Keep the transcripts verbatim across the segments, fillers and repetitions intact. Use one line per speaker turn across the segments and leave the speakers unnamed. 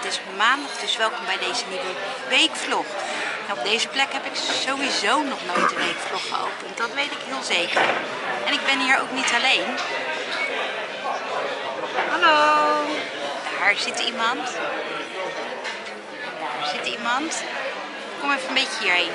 is maandag, dus welkom bij deze nieuwe weekvlog. En op deze plek heb ik sowieso nog nooit een weekvlog geopend, dat weet ik heel zeker. En ik ben hier ook niet alleen. Hallo, daar zit iemand. Daar zit iemand. Kom even een beetje hierheen.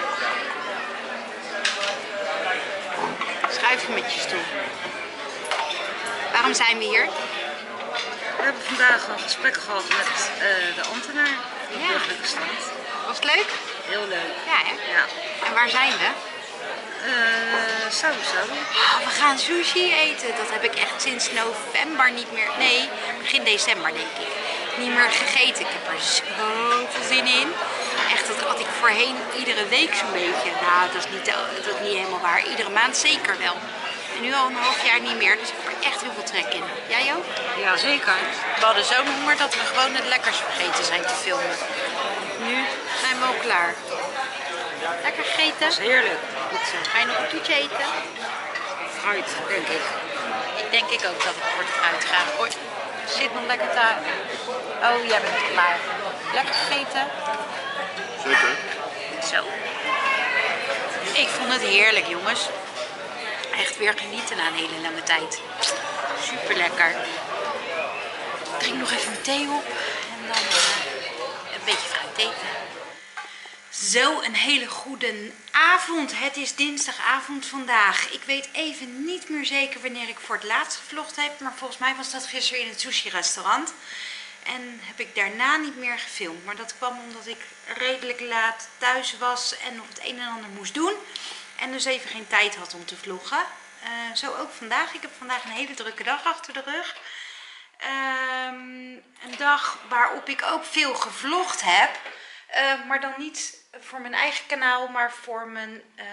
Schuif je met je stoel. Waarom zijn we hier?
We hebben vandaag een gesprek gehad met uh, de ambtenaar van de burgerlijke stand.
Was het leuk?
Heel leuk.
Ja, hè?
Ja.
En waar zijn we?
Uh, sowieso.
Oh, we gaan sushi eten. Dat heb ik echt sinds november niet meer... Nee, begin december denk ik. Niet meer gegeten. Ik heb er zoveel zin in. Echt, dat had ik voorheen iedere week zo'n beetje. Nou, dat is, niet, dat is niet helemaal waar. Iedere maand zeker wel. En nu al een half jaar niet meer, dus ik heb er echt heel veel trek in. Jij ook?
Ja, zeker.
We hadden zo'n honger dat we gewoon het lekkers vergeten zijn te filmen. Nu zijn we al klaar. Lekker gegeten?
Dat is heerlijk.
Ga je nog een toetje eten?
Fruit, denk ik.
Ik denk ik ook dat ik voor het fruit ga. Oh, zit nog lekker daar. Oh, jij bent klaar. Lekker gegeten?
Zeker.
Zo. Ik vond het heerlijk, jongens. Echt weer genieten na een hele lange tijd. Super lekker. Ik drink nog even mijn thee op en dan uh, een beetje fruit eten. Zo, een hele goede avond. Het is dinsdagavond vandaag. Ik weet even niet meer zeker wanneer ik voor het laatst gevlogd heb, maar volgens mij was dat gisteren in het sushi restaurant. En heb ik daarna niet meer gefilmd. Maar dat kwam omdat ik redelijk laat thuis was en nog het een en ander moest doen. En dus even geen tijd had om te vloggen. Uh, zo ook vandaag. Ik heb vandaag een hele drukke dag achter de rug. Um, een dag waarop ik ook veel gevlogd heb. Uh, maar dan niet voor mijn eigen kanaal, maar voor mijn, uh,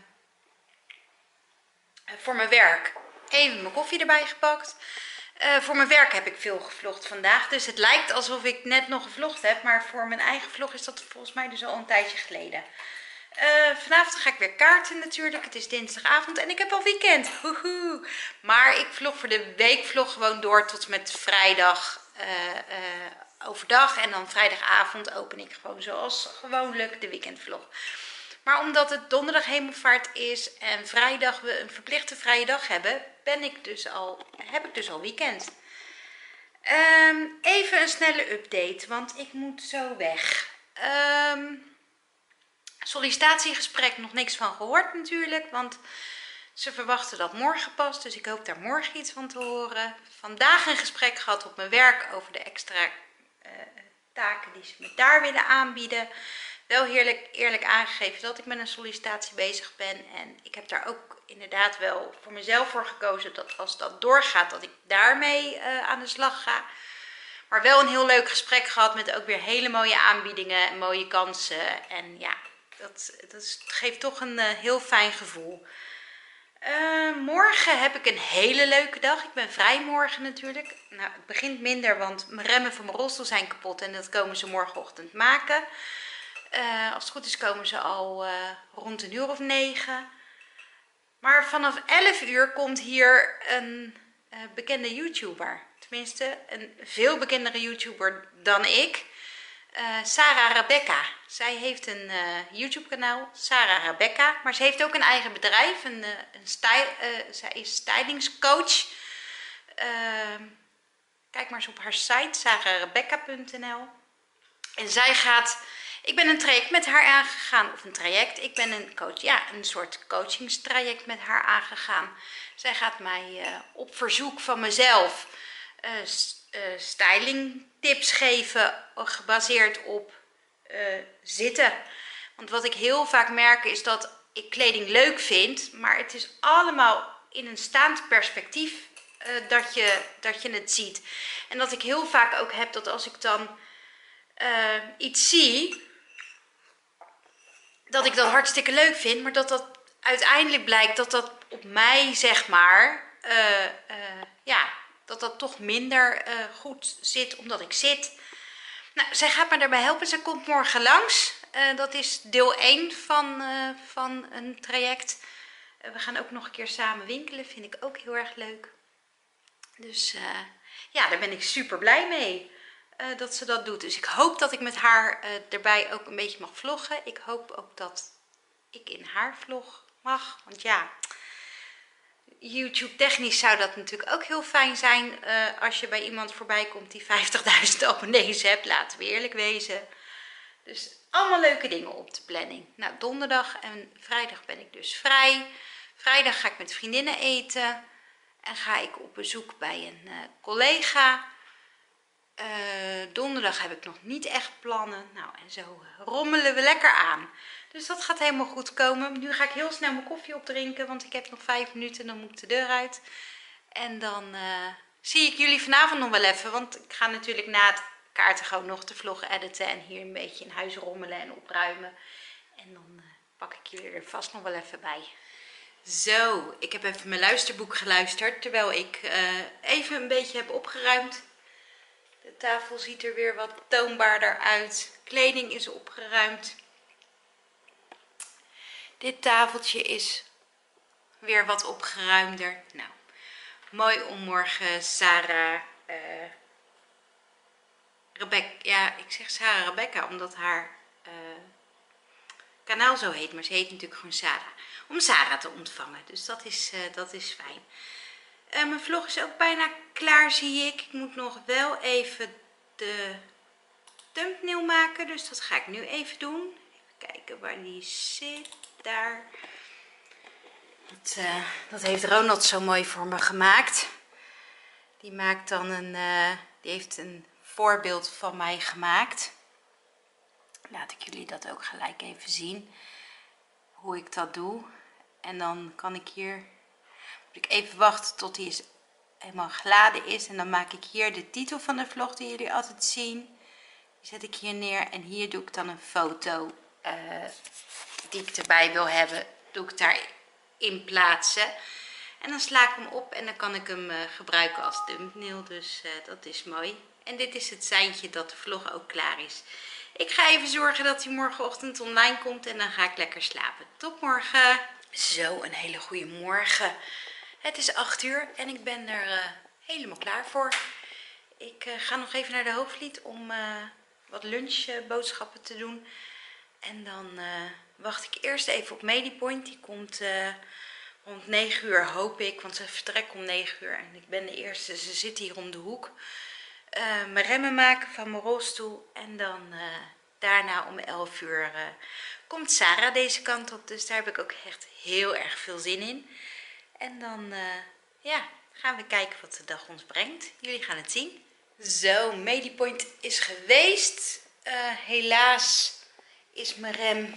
voor mijn werk. Even mijn koffie erbij gepakt. Uh, voor mijn werk heb ik veel gevlogd vandaag. Dus het lijkt alsof ik net nog gevlogd heb. Maar voor mijn eigen vlog is dat volgens mij dus al een tijdje geleden. Uh, vanavond ga ik weer kaarten natuurlijk. Het is dinsdagavond en ik heb al weekend. Woehoe. Maar ik vlog voor de weekvlog gewoon door tot met vrijdag uh, uh, overdag. En dan vrijdagavond open ik gewoon zoals gewoonlijk de weekendvlog. Maar omdat het donderdag hemelvaart is en vrijdag we een verplichte vrije dag hebben, ben ik dus al, heb ik dus al weekend. Um, even een snelle update, want ik moet zo weg. Um, Sollicitatiegesprek, nog niks van gehoord natuurlijk, want ze verwachten dat morgen pas, dus ik hoop daar morgen iets van te horen. Vandaag een gesprek gehad op mijn werk over de extra uh, taken die ze me daar willen aanbieden. Wel heerlijk, eerlijk aangegeven dat ik met een sollicitatie bezig ben en ik heb daar ook inderdaad wel voor mezelf voor gekozen dat als dat doorgaat dat ik daarmee uh, aan de slag ga. Maar wel een heel leuk gesprek gehad met ook weer hele mooie aanbiedingen en mooie kansen en ja... Dat, dat geeft toch een uh, heel fijn gevoel. Uh, morgen heb ik een hele leuke dag. Ik ben vrij morgen natuurlijk. Nou, het begint minder, want mijn remmen van mijn rolstoel zijn kapot. En dat komen ze morgenochtend maken. Uh, als het goed is komen ze al uh, rond een uur of negen. Maar vanaf elf uur komt hier een uh, bekende YouTuber. Tenminste, een veel bekendere YouTuber dan ik. Uh, Sarah Rebecca. Zij heeft een uh, YouTube kanaal, Sarah Rebecca. Maar ze heeft ook een eigen bedrijf. Een, uh, een style, uh, zij is stylingscoach. Uh, kijk maar eens op haar site, sarah rebecca punt n l. En zij gaat... Ik ben een traject met haar aangegaan. Of een traject. Ik ben een coach. Ja, een soort coachingstraject met haar aangegaan. Zij gaat mij uh, op verzoek van mezelf... Uh, Uh, styling tips geven gebaseerd op uh, zitten. Want wat ik heel vaak merk is dat ik kleding leuk vind, maar het is allemaal in een staand perspectief uh, dat, je, dat je het ziet. En dat ik heel vaak ook heb dat als ik dan uh, iets zie, dat ik dat hartstikke leuk vind, maar dat dat uiteindelijk blijkt dat dat op mij, zeg maar, uh, uh, ja... dat dat toch minder uh, goed zit omdat ik zit. Nou, zij gaat me daarbij helpen. Ze komt morgen langs. Uh, dat is deel één van, uh, van een traject. Uh, we gaan ook nog een keer samen winkelen. Vind ik ook heel erg leuk. Dus uh, ja, daar ben ik super blij mee. uh, dat ze dat doet. Dus ik hoop dat ik met haar uh, erbij ook een beetje mag vloggen. Ik hoop ook dat ik in haar vlog mag. Want ja, YouTube technisch zou dat natuurlijk ook heel fijn zijn. Uh, als je bij iemand voorbij komt die vijftigduizend abonnees hebt. Laten we eerlijk wezen. Dus allemaal leuke dingen op de planning. Nou, donderdag en vrijdag ben ik dus vrij. Vrijdag ga ik met vriendinnen eten. En ga ik op bezoek bij een uh, collega. Uh, donderdag heb ik nog niet echt plannen. Nou, en zo rommelen we lekker aan. Dus dat gaat helemaal goed komen. Nu ga ik heel snel mijn koffie opdrinken. Want ik heb nog vijf minuten en dan moet ik de deur uit. En dan uh, zie ik jullie vanavond nog wel even. Want ik ga natuurlijk na het kaarten gewoon nog de vlog editen. En hier een beetje in huis rommelen en opruimen. En dan uh, pak ik jullie er vast nog wel even bij. Zo, ik heb even mijn luisterboek geluisterd. Terwijl ik uh, even een beetje heb opgeruimd. De tafel ziet er weer wat toonbaarder uit. Kleding is opgeruimd. Dit tafeltje is weer wat opgeruimder. Nou, mooi om morgen Sarah, uh, Rebecca, ja, ik zeg Sarah Rebecca omdat haar uh, kanaal zo heet, maar ze heet natuurlijk gewoon Sarah. Om Sarah te ontvangen, dus dat is, uh, dat is fijn. Uh, mijn vlog is ook bijna klaar, zie ik. Ik moet nog wel even de thumbnail maken, dus dat ga ik nu even doen. Even kijken waar die zit. Daar. Dat, uh, dat heeft Ronald zo mooi voor me gemaakt. Die maakt dan een, uh, die heeft een voorbeeld van mij gemaakt. Laat ik jullie dat ook gelijk even zien. Hoe ik dat doe. En dan kan ik hier, moet ik even wachten tot die is, helemaal geladen is. En dan maak ik hier de titel van de vlog die jullie altijd zien. Die zet ik hier neer. En hier doe ik dan een foto uh, die ik erbij wil hebben. Doe ik daarin plaatsen. En dan sla ik hem op en dan kan ik hem uh, gebruiken als thumbnail. Dus uh, dat is mooi. En dit is het seintje dat de vlog ook klaar is. Ik ga even zorgen dat hij morgenochtend online komt. En dan ga ik lekker slapen. Tot morgen. Zo, een hele goede morgen. Het is acht uur en ik ben er uh, helemaal klaar voor. Ik uh, ga nog even naar de Hoofdlied om uh, wat lunchboodschappen uh, te doen. En dan uh, wacht ik eerst even op Medipoint. Die komt uh, rond negen uur, hoop ik. Want ze vertrekt om negen uur. En ik ben de eerste. Ze zit hier om de hoek. Uh, mijn remmen maken van mijn rolstoel. En dan uh, daarna om elf uur uh, komt Sarah deze kant op. Dus daar heb ik ook echt heel erg veel zin in. En dan uh, ja, gaan we kijken wat de dag ons brengt. Jullie gaan het zien. Zo, Medipoint is geweest. Uh, helaas is mijn rem.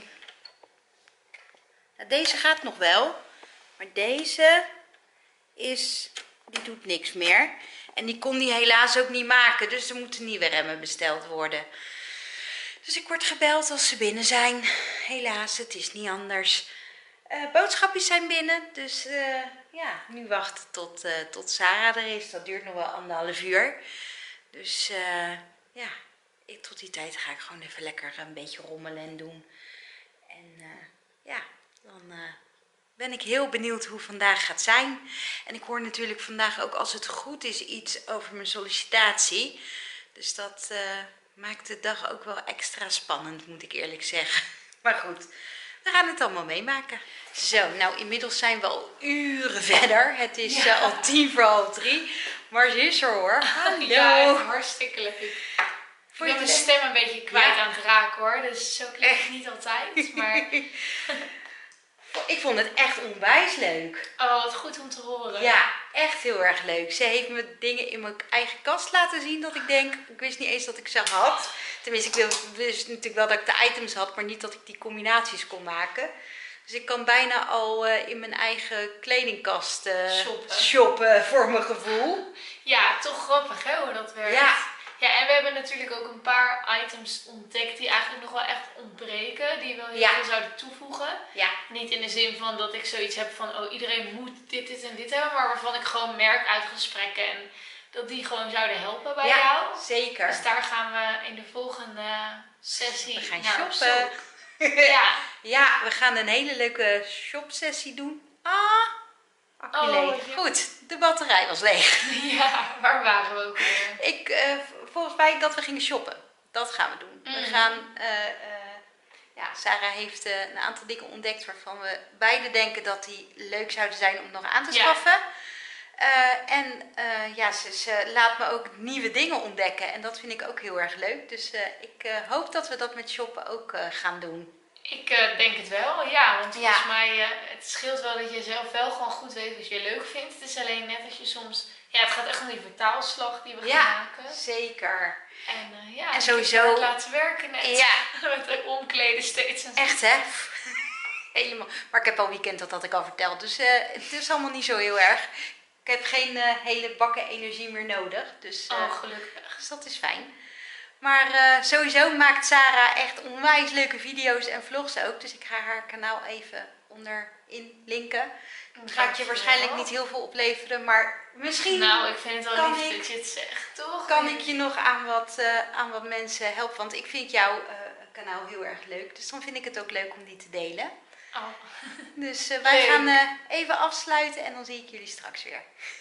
Nou, deze gaat nog wel. Maar deze is, die doet niks meer. En die kon die helaas ook niet maken. Dus er moeten nieuwe remmen besteld worden. Dus ik word gebeld als ze binnen zijn. Helaas, het is niet anders. Uh, boodschapjes zijn binnen. Dus uh, ja, nu wachten tot, uh, tot Sarah er is. Dat duurt nog wel anderhalf uur. Dus uh, ja, ik, tot die tijd ga ik gewoon even lekker een beetje rommelen en doen. En uh, ja, dan uh, ben ik heel benieuwd hoe vandaag gaat zijn. En ik hoor natuurlijk vandaag ook, als het goed is, iets over mijn sollicitatie. Dus dat uh, maakt de dag ook wel extra spannend, moet ik eerlijk zeggen. Maar goed, we gaan het allemaal meemaken. Zo, nou inmiddels zijn we al uren verder. Het is ja. uh, al tien voor half drie. Maar ze is er hoor. Hallo.
Ja, echt hartstikke leuk. Ik ben mijn stem een beetje kwijt ja. aan het raken hoor. Dus zo klinkt het niet altijd. Maar
ik vond het echt onwijs leuk.
Oh, wat goed om te horen.
Ja, echt heel erg leuk. Ze heeft me dingen in mijn eigen kast laten zien dat ik denk, ik wist niet eens dat ik ze had. Tenminste, ik wist natuurlijk wel dat ik de items had, maar niet dat ik die combinaties kon maken. Dus ik kan bijna al uh, in mijn eigen kledingkast uh, shoppen. shoppen voor mijn gevoel.
Ja, toch grappig hè, hoe dat werkt.
Ja.
Ja, en we hebben natuurlijk ook een paar items ontdekt die eigenlijk nog wel echt ontbreken. Die wel heel
ja.
veel zouden toevoegen.
Ja.
Niet in de zin van dat ik zoiets heb van, oh iedereen moet dit, dit en dit hebben. Maar waarvan ik gewoon merk uit gesprekken en dat die gewoon zouden helpen bij
ja,
jou.
Zeker.
Dus daar gaan we in de volgende sessie
we gaan
naar
shoppen.
Ja.
Ja, we gaan een hele leuke shopsessie doen. Ah, accu
oh,
leeg.
Ja.
Goed, de batterij was leeg.
Ja, waar waren we ook weer?
Ik, uh, volgens mij dat we gingen shoppen. Dat gaan we doen.
Mm.
We gaan... Uh, uh, ja, Sarah heeft uh, een aantal dingen ontdekt waarvan we beide denken dat die leuk zouden zijn om nog aan te schaffen. Ja. Uh, en uh, ja, ze, ze laat me ook nieuwe dingen ontdekken. En dat vind ik ook heel erg leuk. Dus uh, ik uh, hoop dat we dat met shoppen ook uh, gaan doen.
Ik uh, denk het wel, ja. Want volgens
ja.
mij, uh, het scheelt wel dat je zelf wel gewoon goed weet wat je leuk vindt. Het is alleen net als je soms... Ja, het gaat echt om die vertaalslag die we
ja,
gaan maken.
Zeker.
En uh, ja,
en sowieso
het laten werken net.
Ja.
Met het omkleden steeds. En
echt hè? Helemaal. Maar ik heb al weekend dat had ik al verteld. Dus uh, het is allemaal niet zo heel erg. Ik heb geen uh, hele bakken energie meer nodig. Dus, uh,
oh, gelukkig.
Dus dat is fijn. Maar uh, sowieso maakt Sarah echt onwijs leuke video's en vlogs ook. Dus ik ga haar kanaal even onderin linken. Het gaat je waarschijnlijk niet heel veel opleveren, maar misschien...
Nou, ik vind het wel lief
ik,
dat je het zegt, toch?
Kan ik je nog aan wat, uh, aan wat mensen helpen? Want ik vind jouw uh, kanaal heel erg leuk. Dus dan vind ik het ook leuk om die te delen.
Oh.
Dus uh, wij leuk. gaan uh, even afsluiten en dan zie ik jullie straks weer.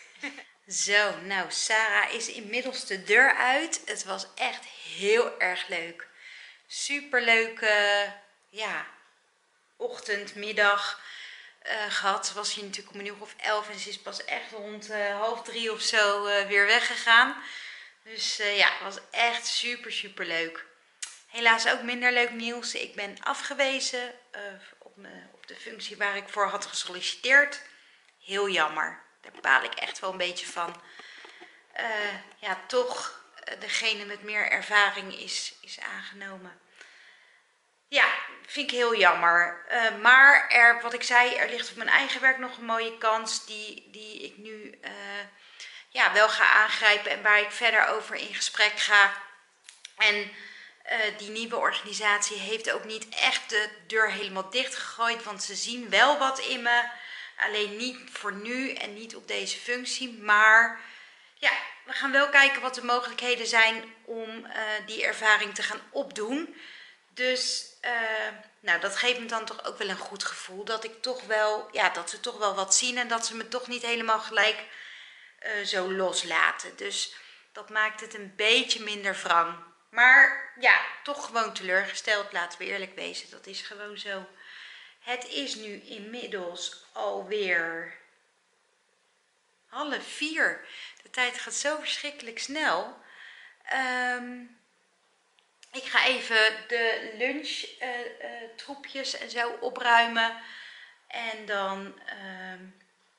Zo, nou, Sarah is inmiddels de deur uit. Het was echt heel erg leuk. Superleuke, ja, ochtend, middag uh, gehad. Ze was hier natuurlijk om een uur of elf en ze is pas echt rond uh, half drie of zo uh, weer weggegaan. Dus uh, ja, het was echt super, super leuk. Helaas ook minder leuk nieuws. Ik ben afgewezen uh, op, me, op de functie waar ik voor had gesolliciteerd. Heel jammer. Daar baal ik echt wel een beetje van. Uh, ja, toch uh, degene met meer ervaring is, is aangenomen. Ja, vind ik heel jammer. Uh, maar er, wat ik zei, er ligt op mijn eigen werk nog een mooie kans die, die ik nu uh, ja, wel ga aangrijpen en waar ik verder over in gesprek ga. En uh, die nieuwe organisatie heeft ook niet echt de deur helemaal dicht gegooid, want ze zien wel wat in me. Alleen niet voor nu en niet op deze functie, maar ja, we gaan wel kijken wat de mogelijkheden zijn om uh, die ervaring te gaan opdoen. Dus uh, nou, dat geeft me dan toch ook wel een goed gevoel dat ik toch wel, ja, dat ze toch wel wat zien en dat ze me toch niet helemaal gelijk uh, zo loslaten. Dus dat maakt het een beetje minder wrang. Maar ja, toch gewoon teleurgesteld, laten we eerlijk wezen, dat is gewoon zo. Het is nu inmiddels alweer half vier. De tijd gaat zo verschrikkelijk snel. Um, ik ga even de lunchtroepjes uh, uh, en zo opruimen. En dan um,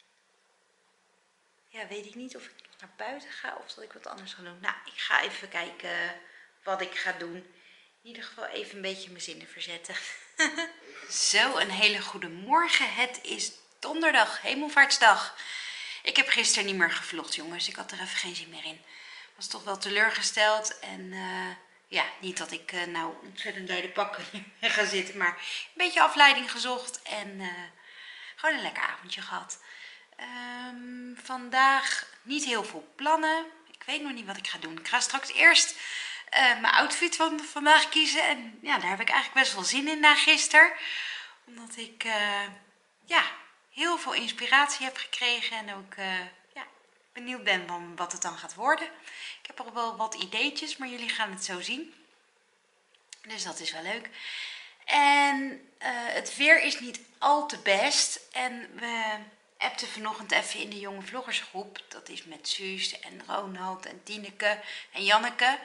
ja, weet ik niet of ik nog naar buiten ga of dat ik wat anders ga doen. Nou, ik ga even kijken wat ik ga doen. In ieder geval even een beetje mijn zinnen verzetten. Zo, een hele goede morgen. Het is donderdag, Hemelvaartsdag. Ik heb gisteren niet meer gevlogd, jongens. Ik had er even geen zin meer in. Ik was toch wel teleurgesteld. En uh, ja, niet dat ik uh, nou ontzettend bij de pakken ga zitten. Maar een beetje afleiding gezocht. En uh, gewoon een lekker avondje gehad. Um, vandaag niet heel veel plannen. Ik weet nog niet wat ik ga doen. Ik ga straks eerst Uh, mijn outfit van vandaag kiezen. En ja, daar heb ik eigenlijk best wel zin in na gisteren. Omdat ik uh, ja, heel veel inspiratie heb gekregen. En ook uh, ja, benieuwd ben van wat het dan gaat worden. Ik heb al wel wat ideetjes, maar jullie gaan het zo zien. Dus dat is wel leuk. En uh, het weer is niet al te best. En we appten vanochtend even in de jonge vloggersgroep. Dat is met Suus en Ronald en Tineke en Janneke.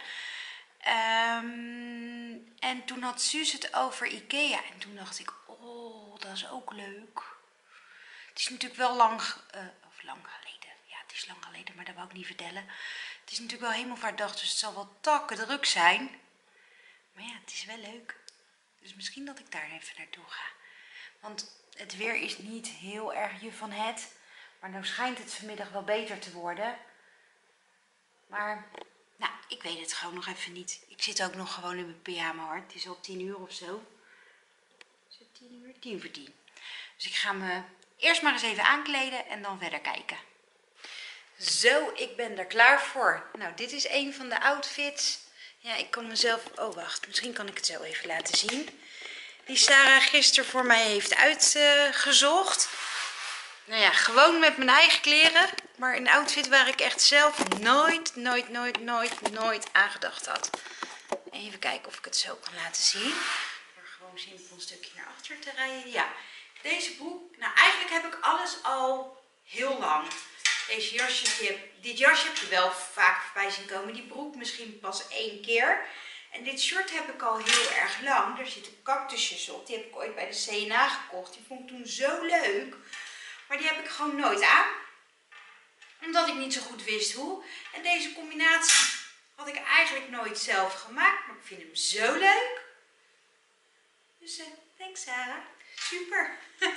Um, en toen had Suus het over Ikea. En toen dacht ik, oh, dat is ook leuk. Het is natuurlijk wel lang, uh, of lang geleden. Ja, het is lang geleden, maar dat wou ik niet vertellen. Het is natuurlijk wel Hemelvaartdag, dus het zal wel takken druk zijn. Maar ja, het is wel leuk. Dus misschien dat ik daar even naartoe ga. Want het weer is niet heel erg je van het. Maar nou schijnt het vanmiddag wel beter te worden. Maar nou, ik weet het gewoon nog even niet. Ik zit ook nog gewoon in mijn pyjama hoor. Het is al tien uur of zo. Is het tien uur? Tien voor tien. Dus ik ga me eerst maar eens even aankleden en dan verder kijken. Zo, ik ben er klaar voor. Nou, dit is een van de outfits. Ja, ik kan mezelf... Oh, wacht. Misschien kan ik het zo even laten zien. Die Sarah gisteren voor mij heeft uitgezocht. Uh, Nou ja, gewoon met mijn eigen kleren. Maar een outfit waar ik echt zelf nooit, nooit, nooit, nooit, nooit aan gedacht had. Even kijken of ik het zo kan laten zien. Door gewoon simpel een stukje naar achter te rijden. Ja, deze broek. Nou, eigenlijk heb ik alles al heel lang. Deze jasje, dit jasje heb je wel vaak voorbij zien komen. Die broek misschien pas één keer. En dit shirt heb ik al heel erg lang. Daar zitten cactusjes op. Die heb ik ooit bij de C N A gekocht. Die vond ik toen zo leuk. Maar die heb ik gewoon nooit aan. Omdat ik niet zo goed wist hoe. En deze combinatie had ik eigenlijk nooit zelf gemaakt. Maar ik vind hem zo leuk. Dus uh, thanks Sarah. Super.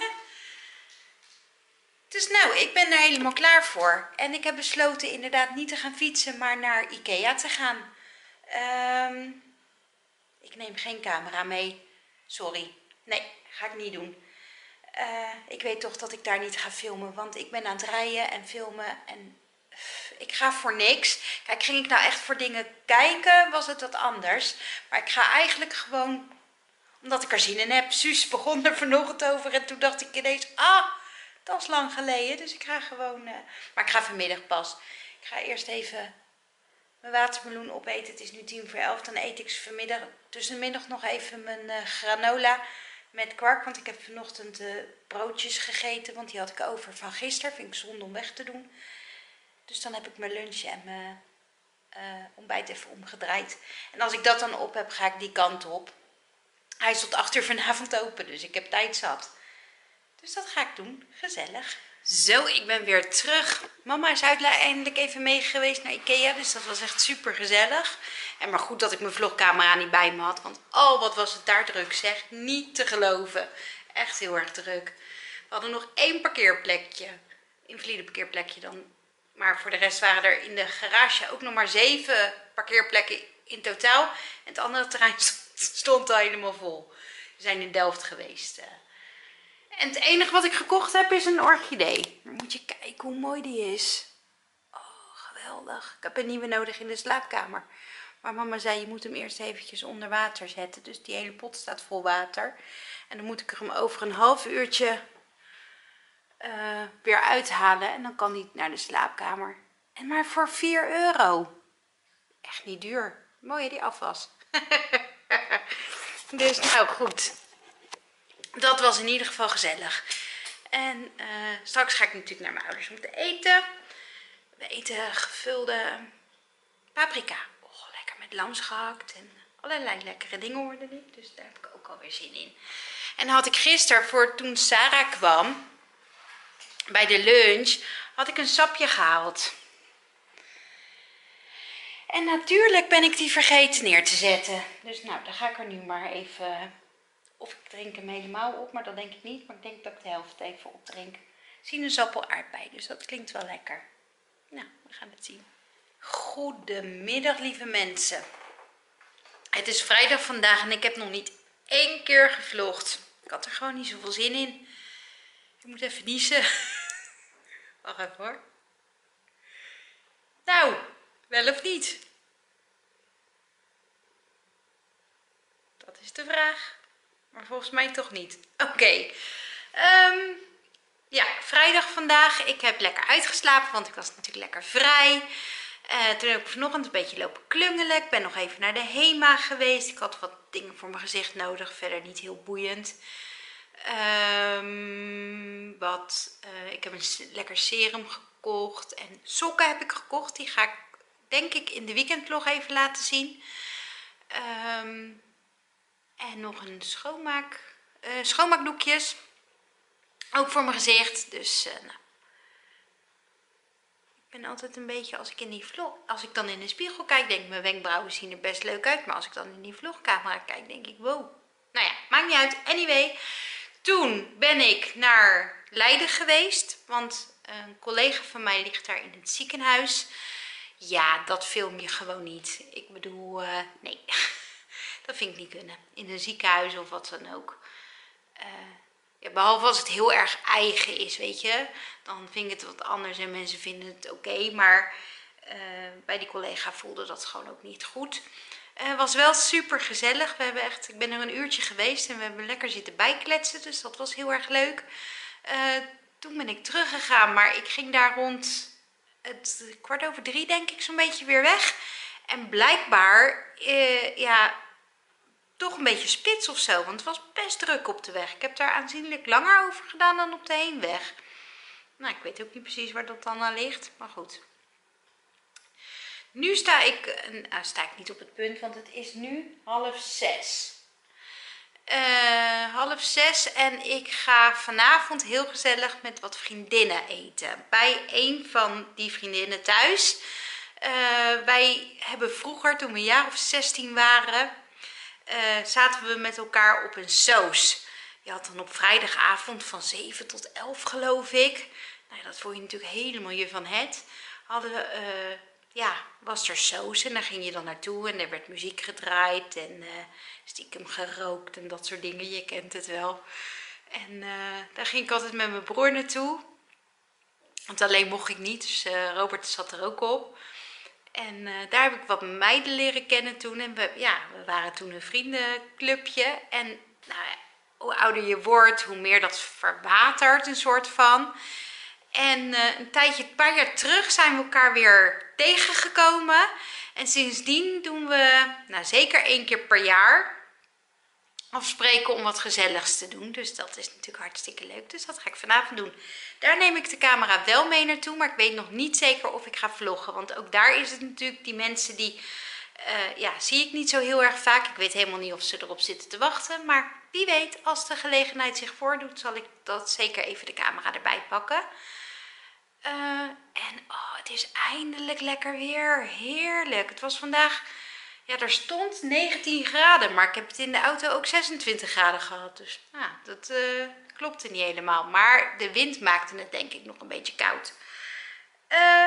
Dus nou, ik ben er helemaal klaar voor. En ik heb besloten inderdaad niet te gaan fietsen, maar naar Ikea te gaan. Um, ik neem geen camera mee. Sorry. Nee, ga ik niet doen. Uh, ik weet toch dat ik daar niet ga filmen, want ik ben aan het rijden en filmen en pff, ik ga voor niks. Kijk, ging ik nou echt voor dingen kijken, was het wat anders. Maar ik ga eigenlijk gewoon, omdat ik er zin in heb. Suus begon er vanochtend over en toen dacht ik ineens, ah, dat is lang geleden. Dus ik ga gewoon, uh, maar ik ga vanmiddag pas. Ik ga eerst even mijn watermeloen opeten. Het is nu tien voor elf, dan eet ik vanmiddag, tussenmiddag nog even mijn uh, granola met kwark, want ik heb vanochtend uh, broodjes gegeten, want die had ik over van gisteren. Vind ik zonde om weg te doen. Dus dan heb ik mijn lunch en mijn uh, ontbijt even omgedraaid. En als ik dat dan op heb, ga ik die kant op. Hij is tot acht uur vanavond open, dus ik heb tijd zat. Dus dat ga ik doen. Gezellig. Zo, ik ben weer terug. Mama is uiteindelijk even mee geweest naar Ikea, dus dat was echt super gezellig. En maar goed dat ik mijn vlogcamera niet bij me had, want oh, wat was het daar druk zeg. Niet te geloven. Echt heel erg druk. We hadden nog één parkeerplekje. Invalide parkeerplekje dan. Maar voor de rest waren er in de garage ook nog maar zeven parkeerplekken in totaal. En het andere terrein stond al helemaal vol. We zijn in Delft geweest. En het enige wat ik gekocht heb is een orchidee. Dan moet je kijken hoe mooi die is. Oh, geweldig. Ik heb een nieuwe nodig in de slaapkamer. Maar mama zei, je moet hem eerst eventjes onder water zetten. Dus die hele pot staat vol water. En dan moet ik er hem over een half uurtje uh, weer uithalen. En dan kan hij naar de slaapkamer. En maar voor vier euro. Echt niet duur. Mooi die afwas. Dus nou goed. Dat was in ieder geval gezellig. En uh, straks ga ik natuurlijk naar mijn ouders om te eten. We eten gevulde paprika. Oh, lekker met lams gehakt. En allerlei lekkere dingen hoorde ik. Dus daar heb ik ook alweer zin in. En had ik gisteren, voor toen Sarah kwam, bij de lunch, had ik een sapje gehaald. En natuurlijk ben ik die vergeten neer te zetten. Dus nou, dan ga ik er nu maar even... Of ik drink hem helemaal op, maar dat denk ik niet. Maar ik denk dat ik de helft even opdrink. Sinaasappel aardbei, dus dat klinkt wel lekker. Nou, we gaan het zien. Goedemiddag, lieve mensen. Het is vrijdag vandaag en ik heb nog niet één keer gevlogd. Ik had er gewoon niet zoveel zin in. Ik moet even niezen. Wacht even hoor. Nou, wel of niet? Dat is de vraag. Maar volgens mij toch niet. Oké. Okay. Um, ja, vrijdag vandaag. Ik heb lekker uitgeslapen, want ik was natuurlijk lekker vrij. Uh, toen heb ik vanochtend een beetje lopen klungelen. Ik ben nog even naar de HEMA geweest. Ik had wat dingen voor mijn gezicht nodig. Verder niet heel boeiend. Um, wat, uh, ik heb een lekker serum gekocht. En sokken heb ik gekocht. Die ga ik denk ik in de weekendvlog even laten zien. Um, En nog een schoonmaak, uh, schoonmaakdoekjes. Ook voor mijn gezicht. Dus uh, nou. Ik ben altijd een beetje, als ik in die vlog, als ik dan in de spiegel kijk, denk ik, mijn wenkbrauwen zien er best leuk uit. Maar als ik dan in die vlogcamera kijk, denk ik, wow. Nou ja, maakt niet uit. Anyway, toen ben ik naar Leiden geweest. Want een collega van mij ligt daar in het ziekenhuis. Ja, dat film je gewoon niet. Ik bedoel, uh, nee. Dat vind ik niet kunnen. In een ziekenhuis of wat dan ook. Uh, ja, behalve als het heel erg eigen is, weet je. Dan vind ik het wat anders en mensen vinden het oké. Okay, maar uh, bij die collega voelde dat gewoon ook niet goed. Het uh, was wel super gezellig. We hebben echt, ik ben er een uurtje geweest en we hebben lekker zitten bijkletsen. Dus dat was heel erg leuk. Uh, toen ben ik teruggegaan, maar ik ging daar rond het kwart over drie denk ik zo'n beetje weer weg. En blijkbaar, uh, ja, toch een beetje spits of zo, want het was best druk op de weg. Ik heb daar aanzienlijk langer over gedaan dan op de heenweg. Nou, ik weet ook niet precies waar dat dan aan ligt, maar goed. Nu sta ik, nou sta ik niet op het punt, want het is nu half zes. Uh, half zes en ik ga vanavond heel gezellig met wat vriendinnen eten. Bij een van die vriendinnen thuis. Uh, wij hebben vroeger, toen we een jaar of zestien waren, uh, zaten we met elkaar op een soos. Je had dan op vrijdagavond van zeven tot elf geloof ik. Nou, dat vond je natuurlijk helemaal je van het. Hadden we... Uh, Ja, was er soos en daar ging je dan naartoe en er werd muziek gedraaid en uh, stiekem gerookt en dat soort dingen, je kent het wel. En uh, daar ging ik altijd met mijn broer naartoe, want alleen mocht ik niet, dus uh, Robert zat er ook op. En uh, daar heb ik wat meiden leren kennen toen en we, ja, we waren toen een vriendenclubje. En nou, hoe ouder je wordt, hoe meer dat verwatert een soort van. En uh, een tijdje, een paar jaar terug zijn we elkaar weer tegengekomen. En sindsdien doen we, nou zeker één keer per jaar, afspreken om wat gezelligs te doen. Dus dat is natuurlijk hartstikke leuk. Dus dat ga ik vanavond doen. Daar neem ik de camera wel mee naartoe, maar ik weet nog niet zeker of ik ga vloggen. Want ook daar is het natuurlijk, die mensen die, uh, ja, zie ik niet zo heel erg vaak. Ik weet helemaal niet of ze erop zitten te wachten. Maar wie weet, als de gelegenheid zich voordoet, zal ik dat zeker even de camera erbij pakken. Uh, en oh, het is eindelijk lekker weer. Heerlijk. Het was vandaag, ja, er stond negentien graden, maar ik heb het in de auto ook zesentwintig graden gehad. Dus nou, dat uh, klopte niet helemaal. Maar de wind maakte het denk ik nog een beetje koud. Uh,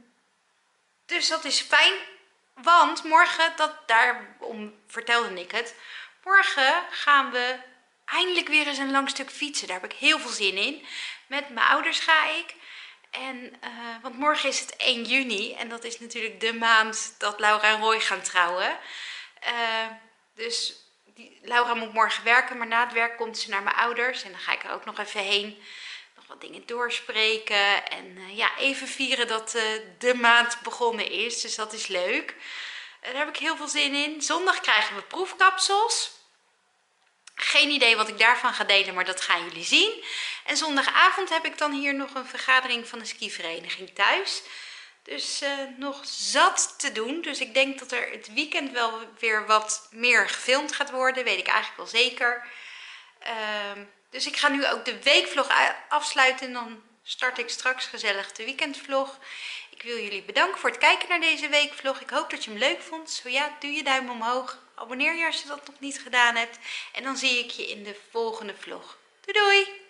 dus dat is fijn. Want morgen, dat, daarom vertelde ik het. Morgen gaan we eindelijk weer eens een lang stuk fietsen. Daar heb ik heel veel zin in. Met mijn ouders ga ik. En, uh, want morgen is het één juni en dat is natuurlijk de maand dat Laura en Roy gaan trouwen. Uh, dus die, Laura moet morgen werken, maar na het werk komt ze naar mijn ouders. En dan ga ik er ook nog even heen, nog wat dingen doorspreken. En uh, ja, even vieren dat uh, de maand begonnen is, dus dat is leuk. Uh, daar heb ik heel veel zin in. Zondag krijgen we proefkapsels. Geen idee wat ik daarvan ga delen, maar dat gaan jullie zien. En zondagavond heb ik dan hier nog een vergadering van de skivereniging thuis. Dus uh, nog zat te doen. Dus ik denk dat er het weekend wel weer wat meer gefilmd gaat worden. Weet ik eigenlijk wel zeker. Uh, dus ik ga nu ook de weekvlog afsluiten. En dan start ik straks gezellig de weekendvlog. Ik wil jullie bedanken voor het kijken naar deze weekvlog. Ik hoop dat je hem leuk vond. Zo ja, doe je duim omhoog. Abonneer je als je dat nog niet gedaan hebt. En dan zie ik je in de volgende vlog. Doei doei!